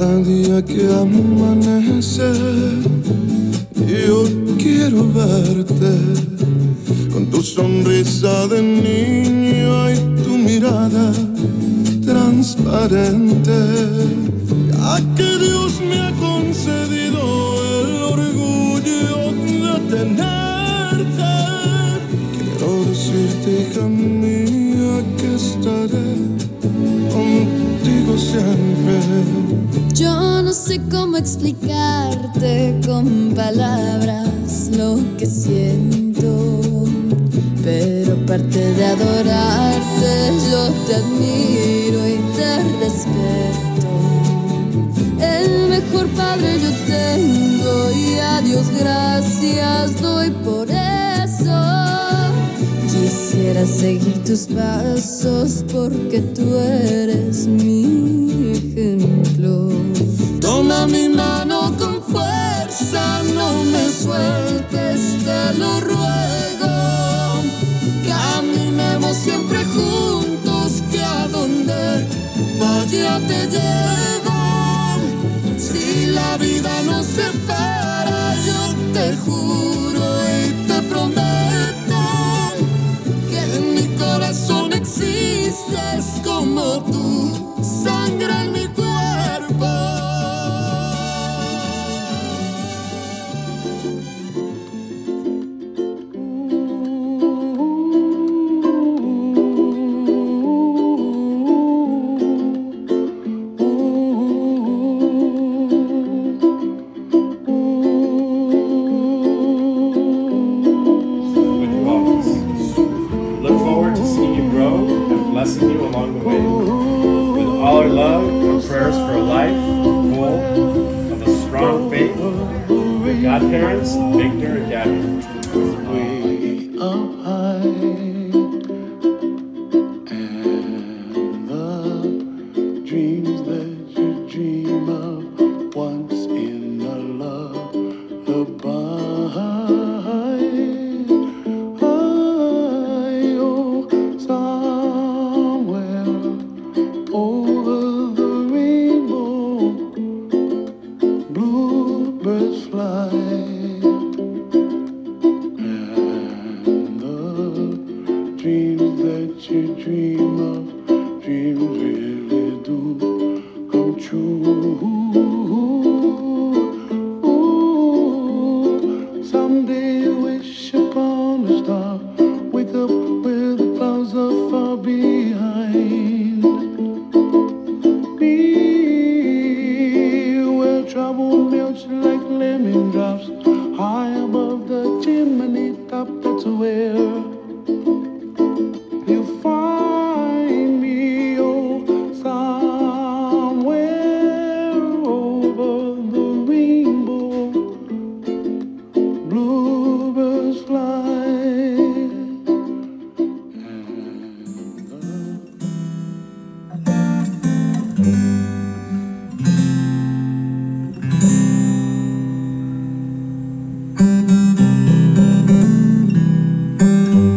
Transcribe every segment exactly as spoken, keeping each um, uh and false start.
Cada día que amanece, yo quiero verte con tu sonrisa de niño y tu mirada transparente. Ya que Dios me ha concedido el orgullo de tenerte, quiero decirte, hija mía, que estaré contigo siempre. Yo no sé cómo explicarte con palabras lo que siento, pero aparte de adorarte, yo te admiro y te respeto. El mejor padre yo tengo y a Dios gracias doy por eso. Quisiera seguir tus pasos porque tú eres mi ejemplo. Toma mi mano con fuerza, no me sueltes, te lo ruego. Caminemos siempre juntos, que a donde vaya te llevo. Si la vida nos separa, yo te juro y te prometo que en mi corazón existes como tu sangre en mi cuerpo. Blessing you along the way with all our love and prayers for a life full of a strong faith. Godparents, Victor and Gabby. Way up high, and the dreams that you dream of once in a lullaby. Bluebirds fly, and the dreams that you dream of, dreams really do come true. Ooh, someday wish upon a star, wake up where the clouds are far behind me. Trouble melts like lemon drops high above the chimney top. That's where you find me, oh, somewhere over the rainbow. Bluebirds fly, and the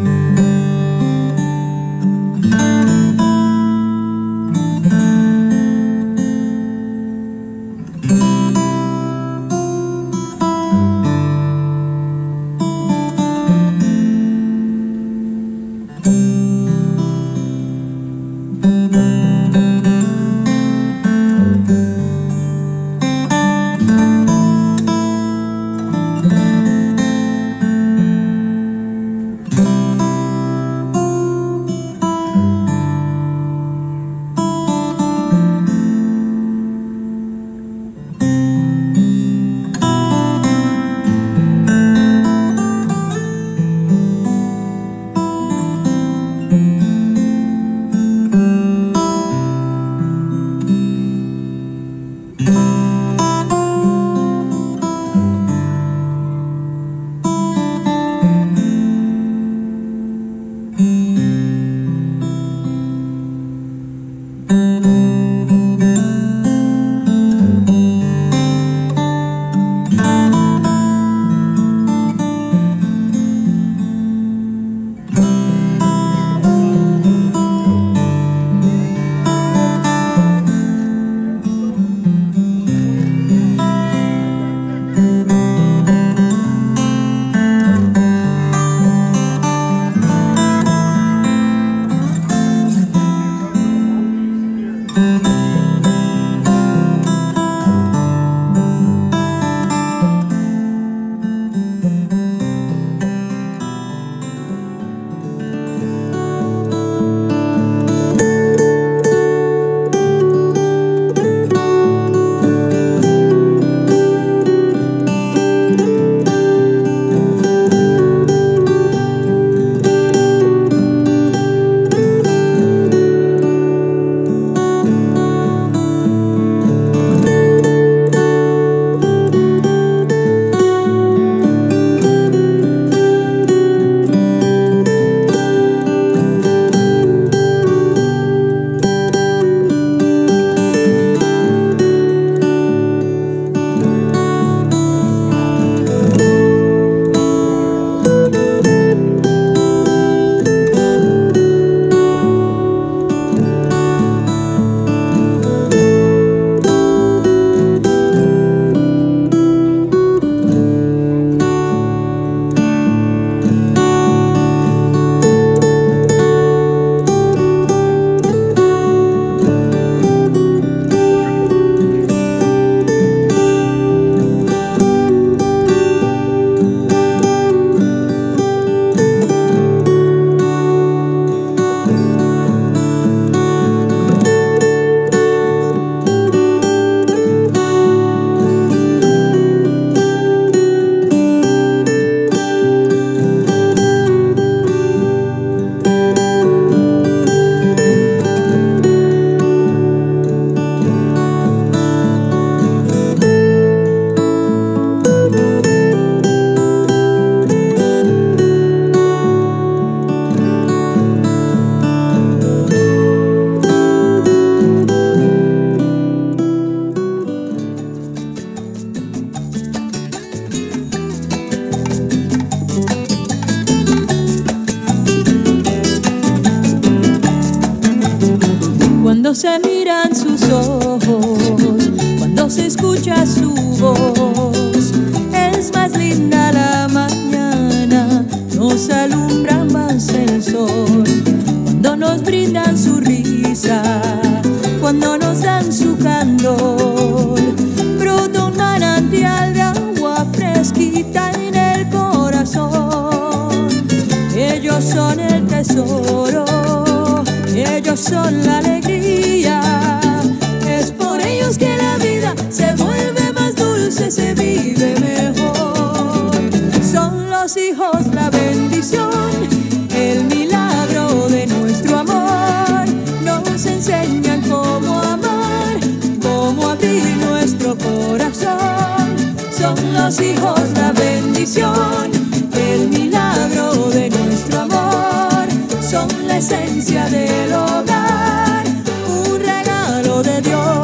cuando se miran sus ojos, cuando se escucha su voz. Es más linda la mañana, nos alumbra más el sol, cuando nos brindan su risa, cuando nos dan su candor. Brota un manantial de agua fresquita en el corazón. Ellos son el tesoro, ellos son la alegría. Es por ellos que la vida se vuelve más dulce, se vive mejor. Son los hijos la bendición, el milagro de nuestro amor. Nos enseñan cómo amar, cómo abrir nuestro corazón. Son los hijos la bendición, el milagro de nuestro amor. Son la esencia del hogar, un regalo de Dios.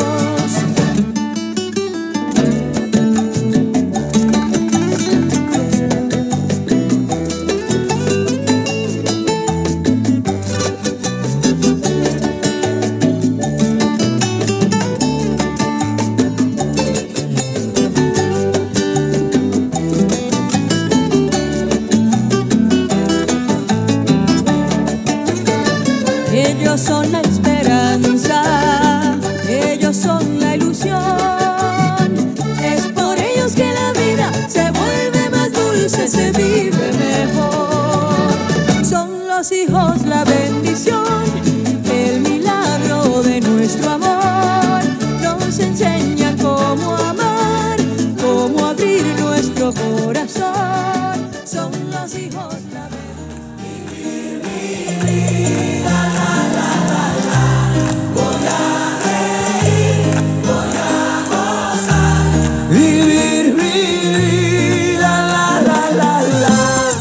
Ellos son la esperanza, ellos son la ilusión. Es por ellos que la vida se vuelve más dulce, se vive mejor. Son los hijos la bendición, el milagro de nuestro amor. Nos enseñan cómo amar, cómo abrir nuestro corazón. Son los hijos la bendición. Vivir mi vida, la la la la.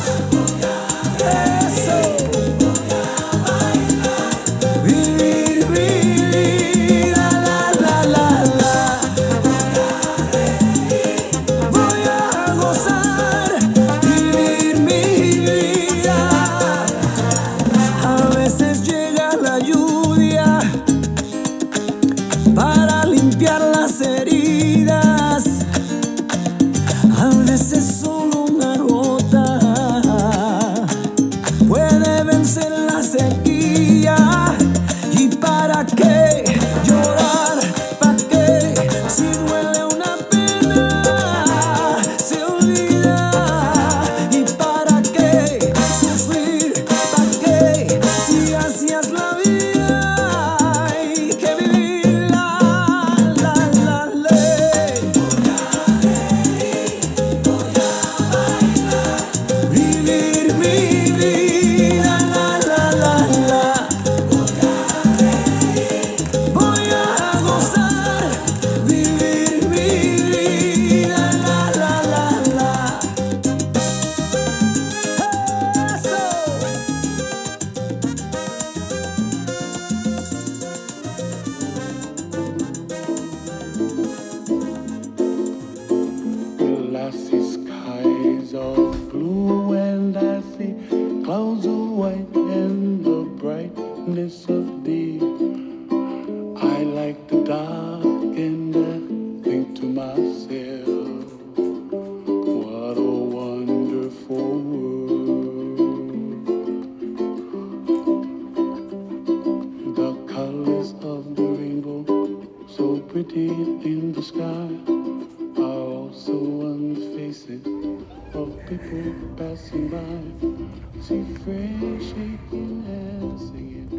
Eso. Vivir mi vida, la la la la. Voy a gozar, vivir mi vida. A veces llega la lluvia para limpiar las heridas. A veces solo una gota puede vencer la sequía. ¿Y para qué llorar? ¿Para qué? Si duele una pena, se olvida. ¿Y para qué sufrir? ¿Para qué? Si así es la vida, hay que vivirla, la, la, ley. Vivir mi vida, la la la la. Voy a gozar, vivir mi vida, la la la la. Eso. Glassy skies of blue, and I see clouds of white and the brightness of day. I like the dark and I think to myself, what a wonderful world. The colors of the rainbow, so pretty in the sky, are also on the faces of people passing by. See friends shaking hands, singing